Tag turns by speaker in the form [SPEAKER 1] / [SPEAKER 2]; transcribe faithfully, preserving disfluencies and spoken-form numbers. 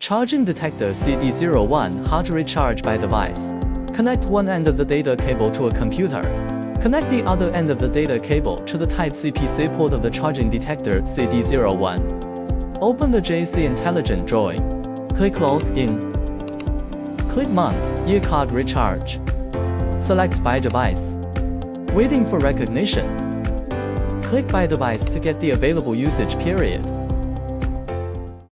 [SPEAKER 1] Charging Detector C D zero one Hard Recharge by Device. Connect one end of the data cable to a computer. Connect the other end of the data cable to the Type C P C port of the charging detector C D zero one. Open the J C Intelligent drawing. Click Log In. Click Month, Year Card Recharge. Select By Device. Waiting for recognition. Click By Device to get the available usage period.